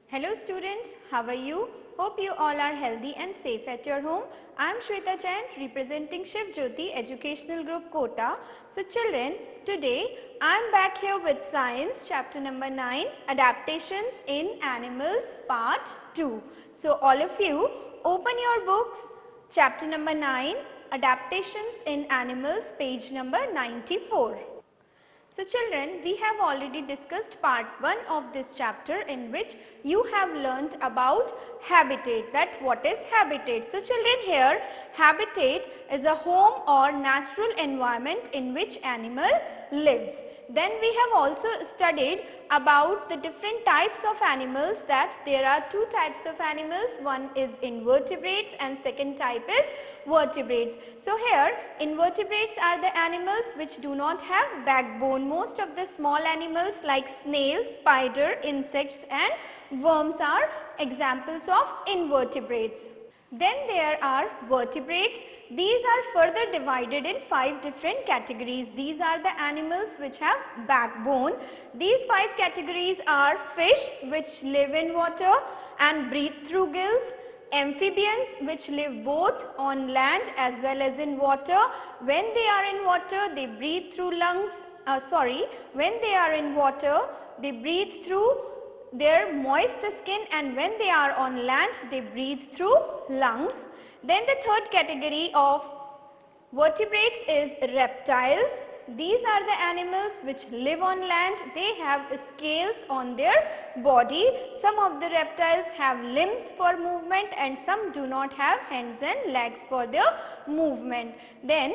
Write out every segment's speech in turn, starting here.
Hello students, how are you? Hope you all are healthy and safe at your home. I am Shweta Jain representing Shiv Jyoti Educational Group Kota. So children, today I am back here with Science chapter number 9 Adaptations in Animals part 2. So all of you open your books, chapter number 9 Adaptations in Animals, page number 94. So children, we have already discussed part 1 of this chapter in which you have learnt about habitat, that what is habitat. So children, here habitat is a home or natural environment in which animal lives. Then we have also studied about the different types of animals, that there are two types of animals, one is invertebrates and second type is vertebrates. So here invertebrates are the animals which do not have backbone. Most of the small animals like snails, spider, insects and worms are examples of invertebrates. Then there are vertebrates. These are further divided in 5 different categories. These are the animals which have backbone. These 5 categories are fish which live in water and breathe through gills, amphibians which live both on land as well as in water. When they are in water, they breathe through lungs. When they are in water, they breathe through their moist skin, and when they are on land, they breathe through lungs. Then the third category of vertebrates is reptiles. These are the animals which live on land. They have scales on their body. Some of the reptiles have limbs for movement and some do not have hands and legs for their movement. Then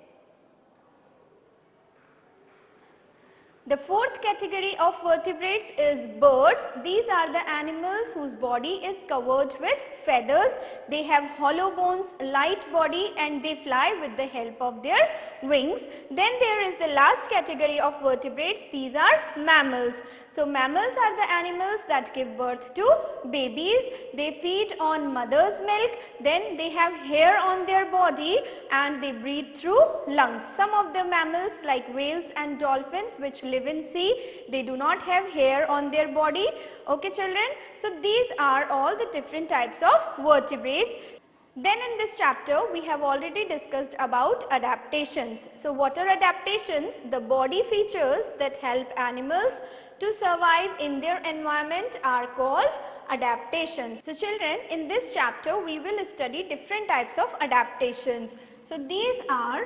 the fourth category of vertebrates is birds. These are the animals whose body is covered with feathers. They have hollow bones, light body and they fly with the help of their wings. Then there is the last category of vertebrates. These are mammals. So mammals are the animals that give birth to babies. They feed on mother's milk. Then they have hair on their body and they breathe through lungs. Some of the mammals like whales and dolphins which live in sea, they do not have hair on their body. Okay children, so these are all the different types of vertebrates. Then in this chapter we have already discussed about adaptations. So what are adaptations? The body features that help animals to survive in their environment are called adaptations. So children, in this chapter we will study different types of adaptations. So these are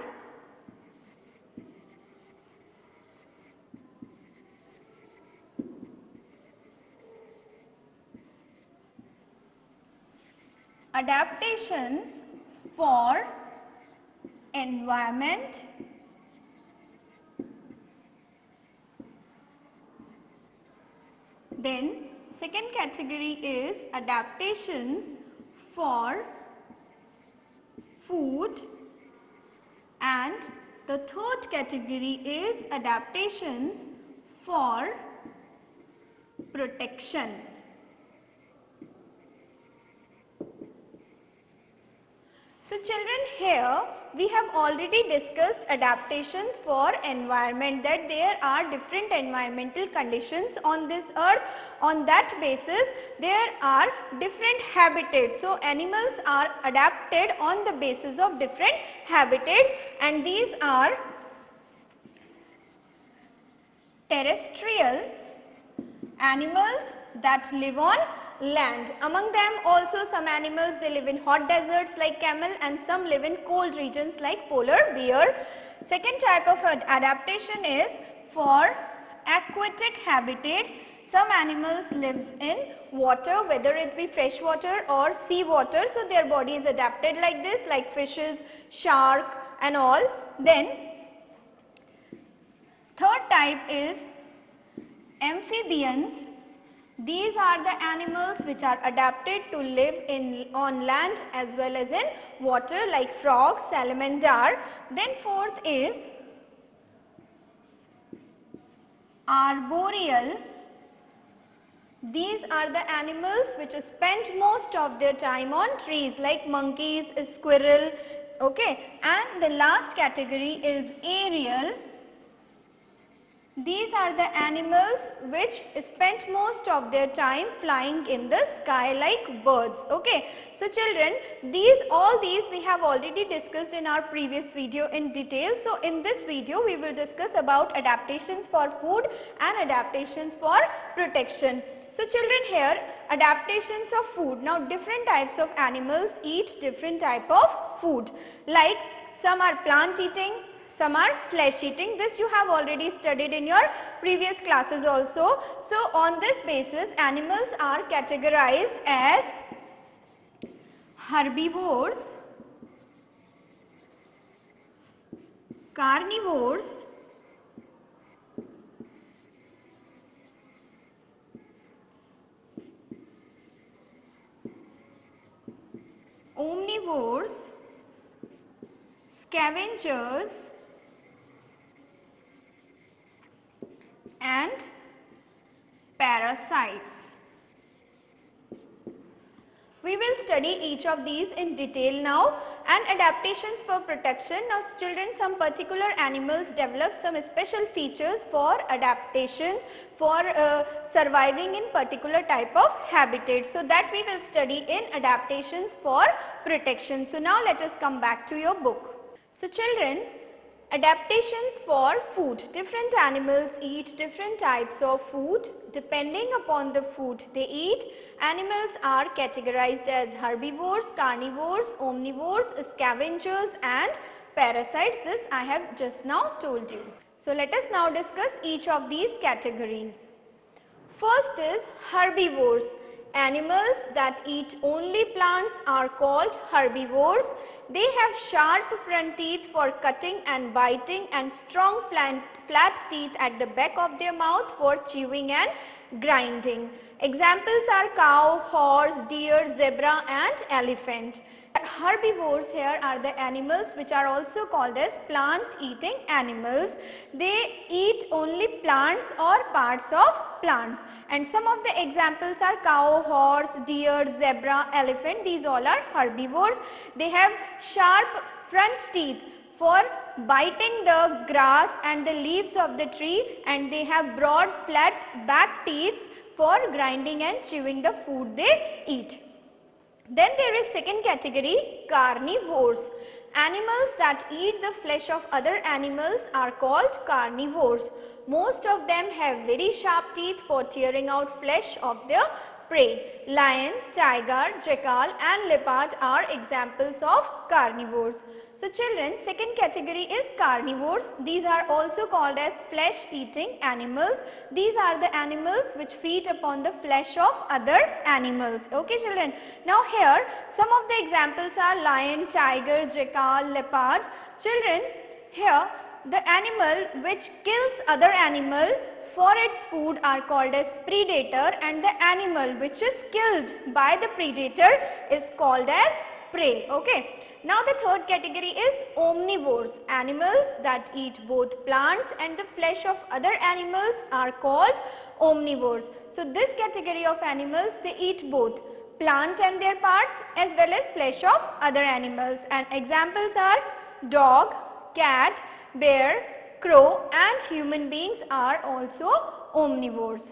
adaptations for environment, then second category is adaptations for food, and the third category is adaptations for protection. So children, here we have already discussed adaptations for environment, that there are different environmental conditions on this earth. On that basis there are different habitats. So animals are adapted on the basis of different habitats, and these are terrestrial animals that live on land. Among them also some animals, they live in hot deserts like camel, and some live in cold regions like polar bear. Second type of adaptation is for aquatic habitats. Some animals lives in water, whether it be fresh water or sea water, so their body is adapted like this, like fishes, shark and all. Then third type is amphibians. These are the animals which are adapted to live on land as well as in water, like frogs, salamander. Then fourth is arboreal. These are the animals which spend most of their time on trees, like monkeys, squirrel. Okay, and the last category is aerial. These are the animals which spend most of their time flying in the sky like birds. Okay. So children, all these we have already discussed in our previous video in detail. So in this video we will discuss about adaptations for food and adaptations for protection. So children, here adaptations of food. Now different types of animals eat different type of food, like some are plant eating, some are flesh eating. This you have already studied in your previous classes also. So on this basis animals are categorized as herbivores, carnivores, omnivores, scavengers and parasites. We will study each of these in detail now. And adaptations for protection. Now children, some particular animals develop some special features for adaptations for surviving in particular type of habitat. So that we will study in adaptations for protection. So now let us come back to your book. So children, adaptations for food. Different animals eat different types of food. Depending upon the food they eat, animals are categorized as herbivores, carnivores, omnivores, scavengers and parasites. This I have just now told you. So let us now discuss each of these categories. First is herbivores. Animals that eat only plants are called herbivores. They have sharp front teeth for cutting and biting and strong flat teeth at the back of their mouth for chewing and grinding. Examples are cow, horse, deer, zebra and elephant. Herbivores here are the animals which are also called as plant eating animals. They eat only plants or parts of plants, and some of the examples are cow, horse, deer, zebra, elephant. These all are herbivores. They have sharp front teeth for biting the grass and the leaves of the tree, and they have broad flat back teeth for grinding and chewing the food they eat. Then there is second category, carnivores. Animals that eat the flesh of other animals are called carnivores. Most of them have very sharp teeth for tearing out flesh of their prey. Lion, tiger, jackal and leopard are examples of carnivores. So children, second category is carnivores. These are also called as flesh eating animals. These are the animals which feed upon the flesh of other animals. Okay children. Now here some of the examples are lion, tiger, jackal, leopard. Children, here the animal which kills other animal for its food are called as predator, and the animal which is killed by the predator is called as prey. Okay. Now the third category is omnivores. Animals that eat both plants and the flesh of other animals are called omnivores. So this category of animals, they eat both plant and their parts as well as flesh of other animals, and examples are dog, cat, bear, crow and human beings are also omnivores.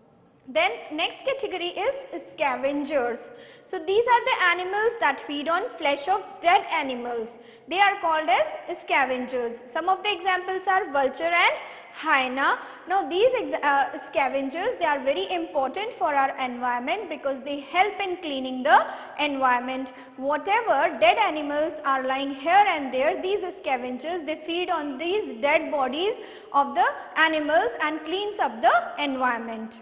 Then next category is scavengers. So these are the animals that feed on flesh of dead animals. They are called as scavengers. Some of the examples are vulture and hyena. Now these scavengers, they are very important for our environment because they help in cleaning the environment. Whatever dead animals are lying here and there, these scavengers, they feed on these dead bodies of the animals and cleans up the environment.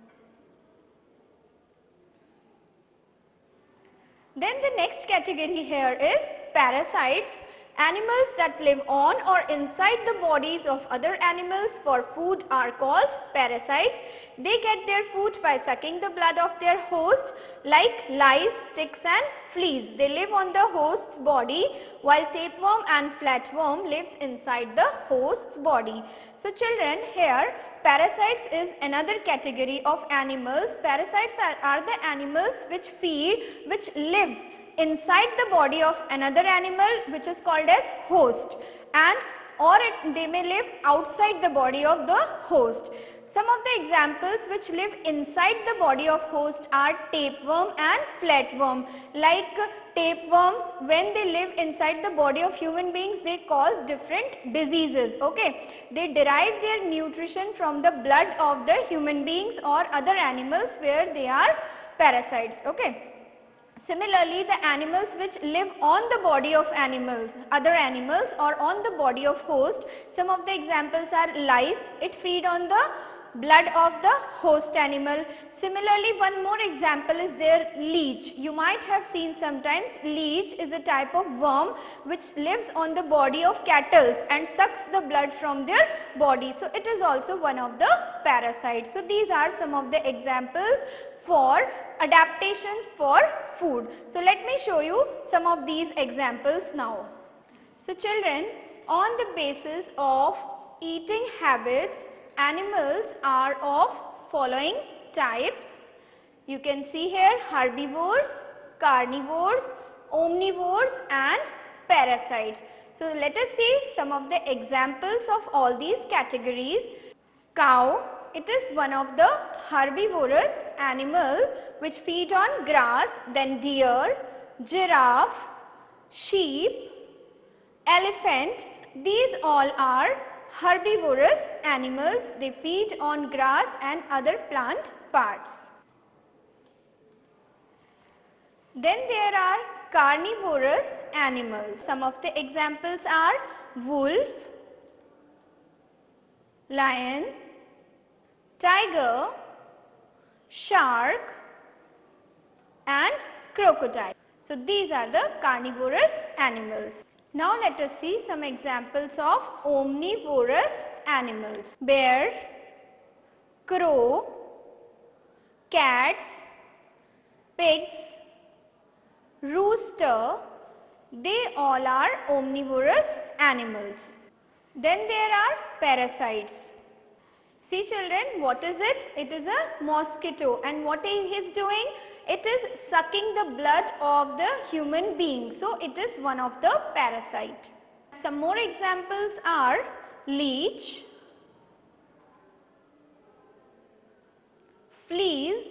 Then the next category here is parasites. Animals that live on or inside the bodies of other animals for food are called parasites. They get their food by sucking the blood of their host, like lice, ticks and fleas. They live on the host's body, while tapeworm and flatworm lives inside the host's body. So children, here parasites is another category of animals. Parasites are the animals which lives inside the body of another animal which is called as host, and they may live outside the body of the host. Some of the examples which live inside the body of host are tapeworm and flatworm. Like tapeworms, when they live inside the body of human beings, they cause different diseases. Okay, they derive their nutrition from the blood of the human beings or other animals where they are parasites. Okay. Similarly, the animals which live on the body of animals, other animals, or on the body of host, some of the examples are lice. It feed on the blood of the host animal. Similarly, one more example is there, leech. You might have seen sometimes leech is a type of worm which lives on the body of cattle and sucks the blood from their body. So, it is also one of the parasites. So, these are some of the examples for adaptations for food. So, let me show you some of these examples now. So, children, on the basis of eating habits, animals are of following types. You can see here herbivores, carnivores, omnivores and parasites. So, let us see some of the examples of all these categories. Cow, it is one of the herbivorous animal which feed on grass, then deer, giraffe, sheep, elephant, these all are herbivorous animals. They feed on grass and other plant parts. Then there are carnivorous animals. Some of the examples are wolf, lion, tiger, shark and crocodile. So, these are the carnivorous animals. Now, let us see some examples of omnivorous animals. Bear, crow, cats, pigs, rooster, they all are omnivorous animals. Then there are parasites. See children, what is it? It is a mosquito, and what it is doing? It is sucking the blood of the human being. So, it is one of the parasite. Some more examples are leech, fleas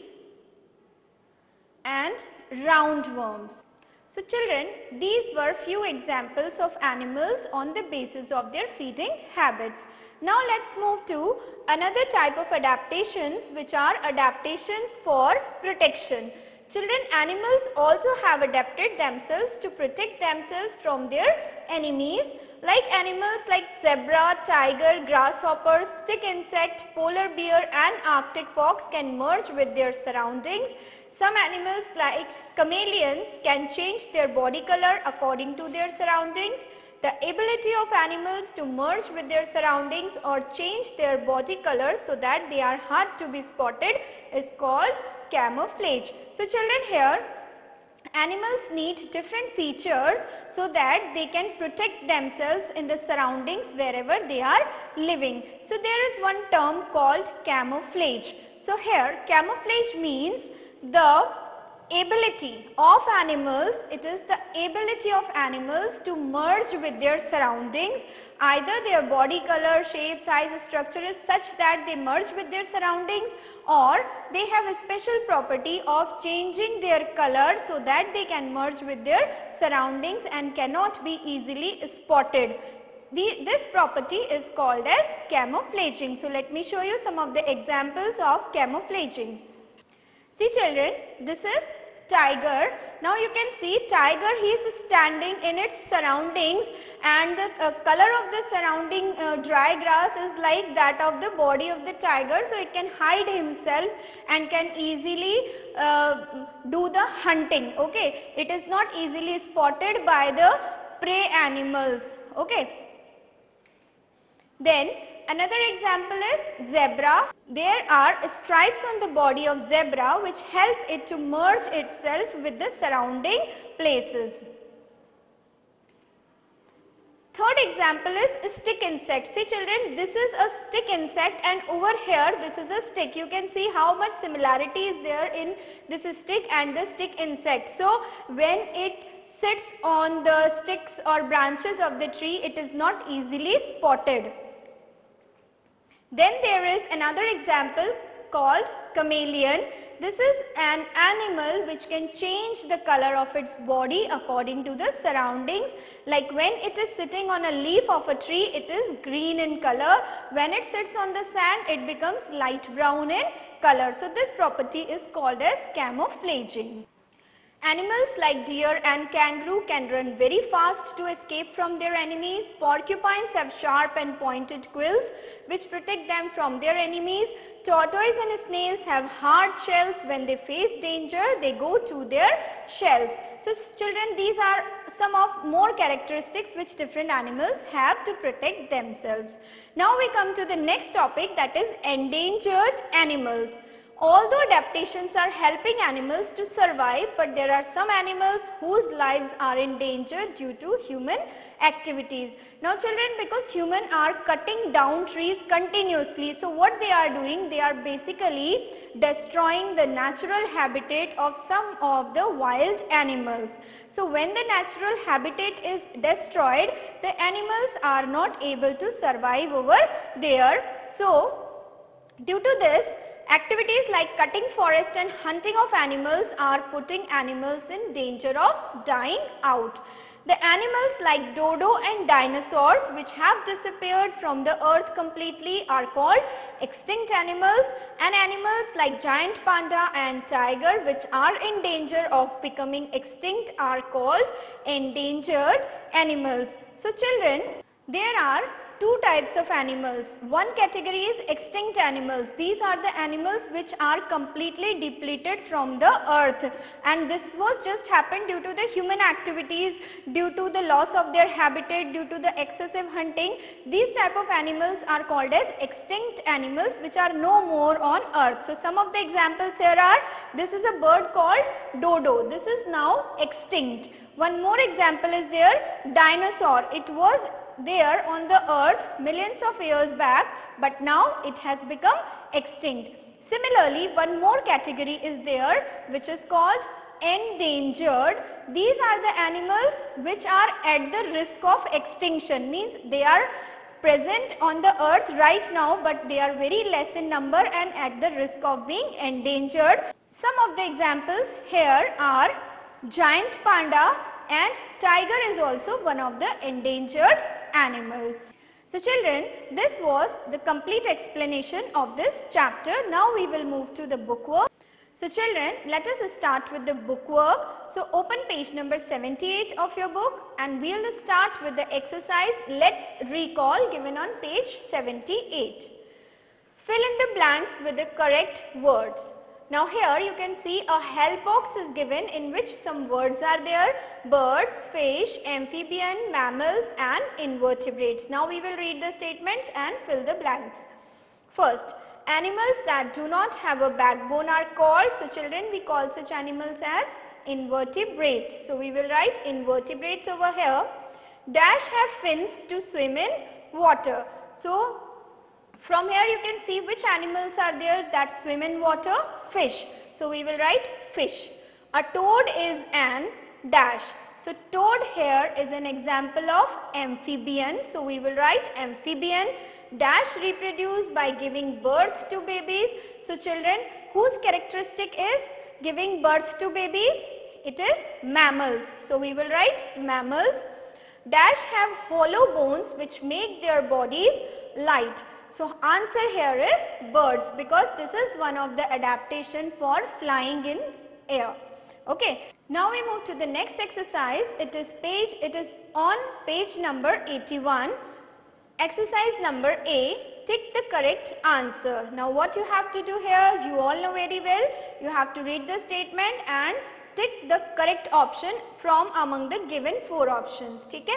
and roundworms. So, children, these were few examples of animals on the basis of their feeding habits. Now, let us move to another type of adaptations, which are adaptations for protection. Children, animals also have adapted themselves to protect themselves from their enemies. Like animals like zebra, tiger, grasshopper, stick insect, polar bear and Arctic fox can merge with their surroundings. Some animals like chameleons can change their body color according to their surroundings. The ability of animals to merge with their surroundings or change their body color so that they are hard to be spotted is called camouflage. So, children, here animals need different features so that they can protect themselves in the surroundings wherever they are living. So, there is one term called camouflage. So, here camouflage means the ability of animals, it is the ability of animals to merge with their surroundings. Either their body color, shape, size, structure is such that they merge with their surroundings, or they have a special property of changing their color so that they can merge with their surroundings and cannot be easily spotted. This property is called as camouflaging. So, let me show you some of the examples of camouflaging. See children, this is tiger. Now you can see tiger, he is standing in its surroundings and the color of the surrounding dry grass is like that of the body of the tiger. So, it can hide himself and can easily do the hunting. Okay. It is not easily spotted by the prey animals. Okay. Then another example is zebra. There are stripes on the body of zebra which help it to merge itself with the surrounding places. Third example is stick insect. See children, this is a stick insect and over here this is a stick. You can see how much similarity is there in this stick and the stick insect. So, when it sits on the sticks or branches of the tree, it is not easily spotted. Then there is another example called chameleon. This is an animal which can change the color of its body according to the surroundings. Like when it is sitting on a leaf of a tree, it is green in color. When it sits on the sand, it becomes light brown in color. So this property is called as camouflaging. Animals like deer and kangaroo can run very fast to escape from their enemies. Porcupines have sharp and pointed quills which protect them from their enemies. Tortoise and snails have hard shells. When they face danger, they go to their shells. So children, these are some of more characteristics which different animals have to protect themselves. Now we come to the next topic, that is endangered animals. Although adaptations are helping animals to survive, but there are some animals whose lives are in danger due to human activities. Now children, because humans are cutting down trees continuously, so what they are doing, they are basically destroying the natural habitat of some of the wild animals. So when the natural habitat is destroyed, the animals are not able to survive over there. So due to this, activities like cutting forest and hunting of animals are putting animals in danger of dying out. The animals like dodo and dinosaurs which have disappeared from the earth completely are called extinct animals, and animals like giant panda and tiger which are in danger of becoming extinct are called endangered animals. So children, there are two types of animals. One category is extinct animals. These are the animals which are completely depleted from the earth, and this was just happened due to the human activities, due to the loss of their habitat, due to the excessive hunting. These type of animals are called as extinct animals which are no more on earth. So some of the examples here are, this is a bird called dodo. This is now extinct. One more example is there, dinosaur. It was there on the earth millions of years back, but now it has become extinct. Similarly, one more category is there which is called endangered. These are the animals which are at the risk of extinction, means they are present on the earth right now, but they are very less in number and at the risk of being endangered. Some of the examples here are giant panda, and tiger is also one of the endangered animal. So children, this was the complete explanation of this chapter. Now we will move to the bookwork. So children, let us start with the bookwork. So open page number 78 of your book and we will start with the exercise Let's Recall given on page 78. Fill in the blanks with the correct words. Now here you can see a help box is given in which some words are there: birds, fish, amphibian, mammals and invertebrates. Now we will read the statements and fill the blanks. First, animals that do not have a backbone are called, so children, we call such animals as invertebrates. So we will write invertebrates over here. Dash have fins to swim in water. So from here you can see which animals are there that swim in water. Fish. So we will write fish. A toad is an dash. So toad here is an example of amphibian. So we will write amphibian. Dash reproduce by giving birth to babies. So children, whose characteristic is giving birth to babies? It is mammals. So we will write mammals. Dash have hollow bones which make their bodies light. So answer here is birds, because this is one of the adaptation for flying in air. Okay. Now we move to the next exercise. It is on page number 81. Exercise number A, tick the correct answer. Now what you have to do here, you all know very well. You have to read the statement and tick the correct option from among the given 4 options. Okay?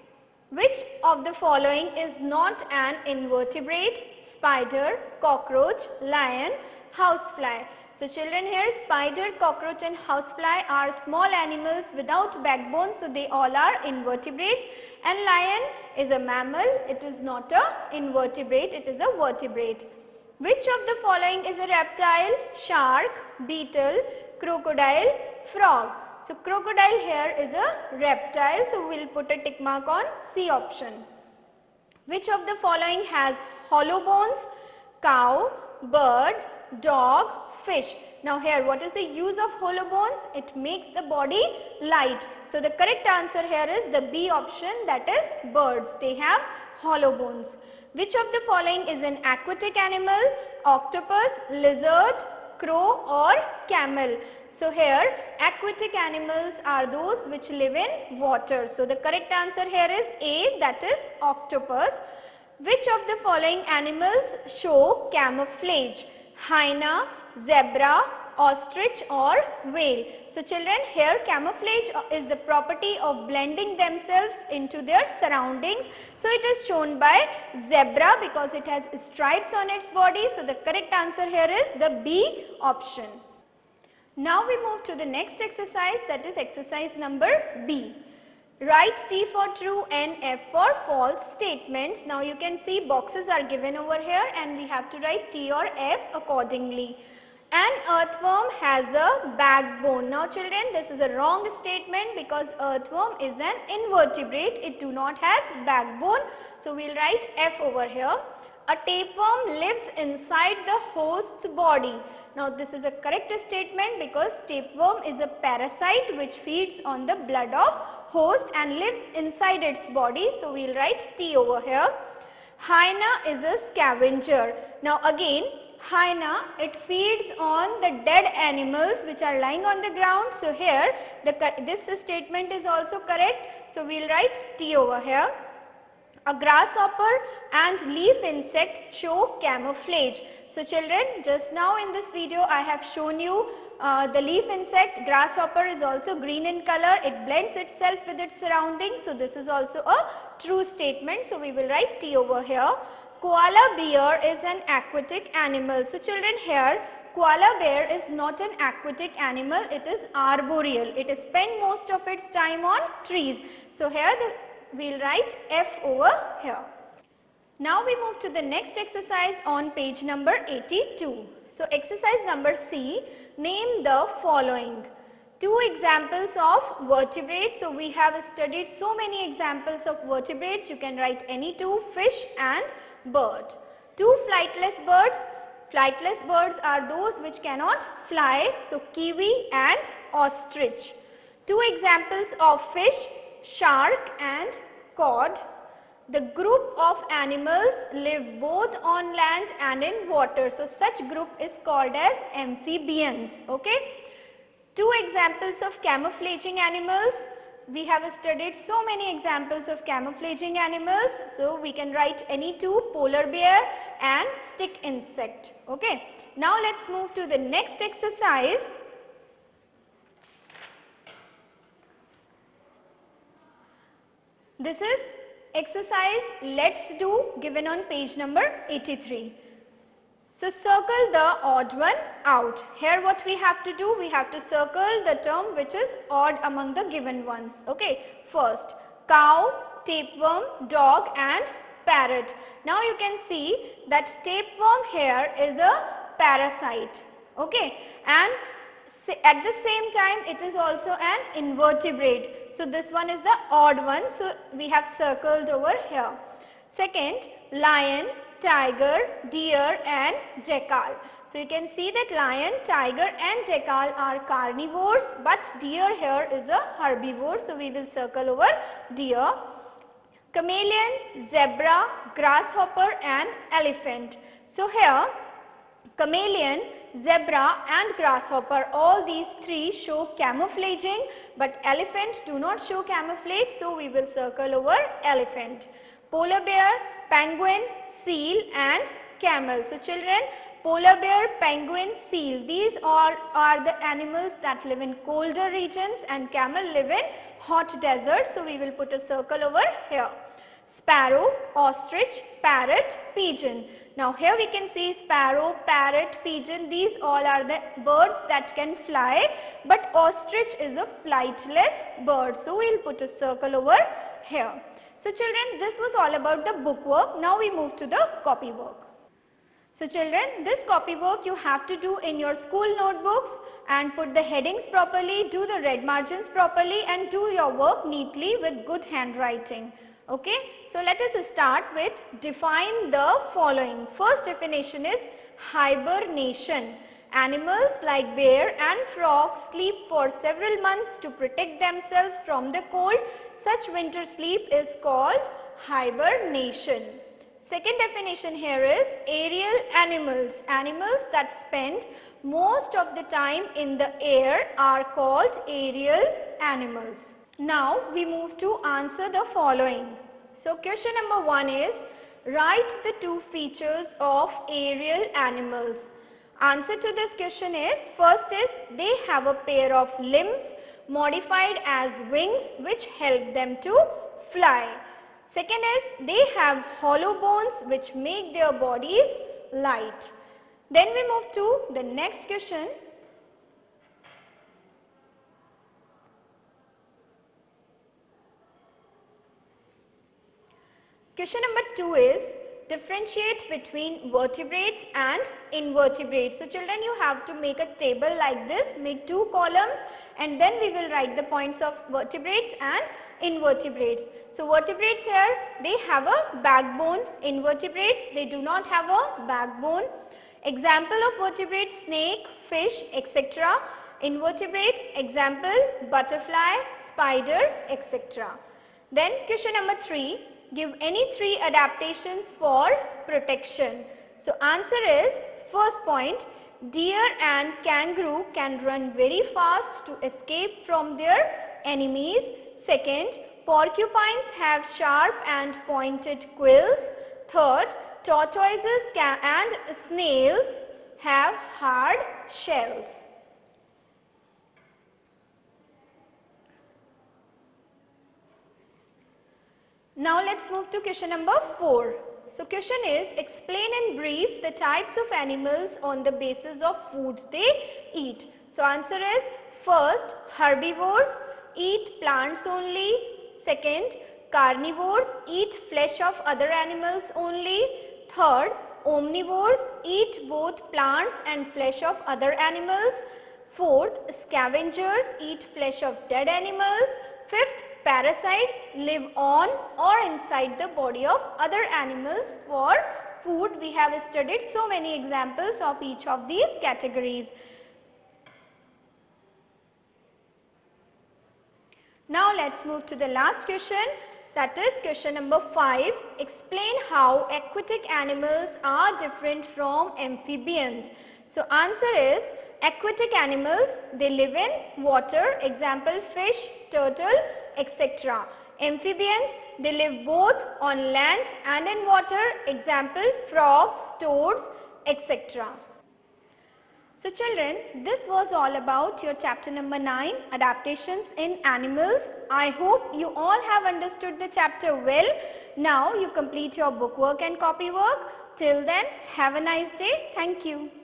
Which of the following is not an invertebrate? Spider, cockroach, lion, housefly. So children, here spider, cockroach and housefly are small animals without backbone, so they all are invertebrates, and lion is a mammal, it is not a invertebrate, it is a vertebrate. Which of the following is a reptile? Shark, beetle, crocodile, frog. So crocodile here is a reptile, so we will put a tick mark on C option. Which of the following has hollow bones? Cow, bird, dog, fish. Now here what is the use of hollow bones? It makes the body light. So the correct answer here is the B option, that is birds. They have hollow bones. Which of the following is an aquatic animal? Octopus, lizard, crow or camel? So here aquatic animals are those which live in water. So the correct answer here is A, that is octopus. Which of the following animals show camouflage? Hyena, zebra, ostrich or whale? So children, here camouflage is the property of blending themselves into their surroundings. So it is shown by zebra because it has stripes on its body. So the correct answer here is the B option. Now we move to the next exercise, that is exercise number B. Write T for true and F for false statements. Now you can see boxes are given over here and we have to write T or F accordingly. An earthworm has a backbone. Now children, this is a wrong statement because earthworm is an invertebrate. It do not has backbone. So we will write F over here. A tapeworm lives inside the host's body. Now this is a correct statement because tapeworm is a parasite which feeds on the blood of host and lives inside its body. So we will write T over here. Hyena is a scavenger. Now again, hyena, it feeds on the dead animals which are lying on the ground. So here this statement is also correct. So we will write T over here. A grasshopper and leaf insects show camouflage. So children, just now in this video I have shown you the leaf insect. Grasshopper is also green in color. It blends itself with its surroundings. So this is also a true statement. So we will write T over here. Koala bear is an aquatic animal. So children, here koala bear is not an aquatic animal. It is arboreal. It spends most of its time on trees. So here we will write F over here. Now we move to the next exercise on page number 82. So exercise number C, name the following. Two examples of vertebrates. So we have studied so many examples of vertebrates. You can write any two, fish and bird. Two flightless birds. Flightless birds are those which cannot fly. So kiwi and ostrich. Two examples of fish, shark and cod. The group of animals live both on land and in water. So such group is called as amphibians. Okay. Two examples of camouflaging animals. We have studied so many examples of camouflaging animals. So we can write any two, polar bear and stick insect. Okay. Now let's move to the next exercise. This is exercise let's do given on page number 83. So circle the odd one out. Here what we have to do, we have to circle the term which is odd among the given ones. Okay. First, cow, tapeworm, dog and parrot. Now you can see that tapeworm here is a parasite. Okay. And at the same time it is also an invertebrate. So this one is the odd one. So we have circled over here. Second, lion, tiger, deer and jackal. So you can see that lion, tiger and jackal are carnivores, but deer here is a herbivore. So we will circle over deer. Chameleon, zebra, grasshopper and elephant. So here chameleon, zebra and grasshopper, all these three show camouflaging, but elephant do not show camouflage. So we will circle over elephant. Polar bear, penguin, seal and camel. So children, polar bear, penguin, seal, these all are the animals that live in colder regions and camel live in hot deserts. So we will put a circle over here. Sparrow, ostrich, parrot, pigeon. Now here we can see sparrow, parrot, pigeon, these all are the birds that can fly, but ostrich is a flightless bird. So we will put a circle over here. So children, this was all about the book work. Now we move to the copy work. So children, this copywork you have to do in your school notebooks and put the headings properly, do the red margins properly and do your work neatly with good handwriting. Okay. So let us start with define the following. First definition is hibernation. Animals like bear and frog sleep for several months to protect themselves from the cold. Such winter sleep is called hibernation. Second definition here is aerial animals. Animals that spend most of the time in the air are called aerial animals. Now we move to answer the following. So question number 1 is write the two features of aerial animals. Answer to this question is, first is they have a pair of limbs modified as wings which help them to fly. Second is they have hollow bones which make their bodies light. Then we move to the next question. Question number 2 is differentiate between vertebrates and invertebrates. So children, you have to make a table like this, make two columns and then we will write the points of vertebrates and invertebrates. So vertebrates here, they have a backbone. Invertebrates, they do not have a backbone. Example of vertebrates, snake, fish, etc. Invertebrate, example, butterfly, spider, etc. Then question number 3, give any 3 adaptations for protection. So answer is, first point, deer and kangaroo can run very fast to escape from their enemies. Second, porcupines have sharp and pointed quills. Third, tortoises and snails have hard shells. Now let's move to question number 4. So question is explain in brief the types of animals on the basis of foods they eat. So answer is, first, herbivores eat plants only. Second, carnivores eat flesh of other animals only. Third, omnivores eat both plants and flesh of other animals. Fourth, scavengers eat flesh of dead animals. Fifth, parasites live on or inside the body of other animals for food. We have studied so many examples of each of these categories. Now let's move to the last question, that is question number 5. Explain how aquatic animals are different from amphibians. So answer is, aquatic animals, they live in water, example fish, turtle, etc. Amphibians, they live both on land and in water, example frogs, toads, etc. So children, this was all about your chapter number 9, adaptations in animals. I hope you all have understood the chapter well. Now you complete your bookwork and copywork. Till then, have a nice day. Thank you.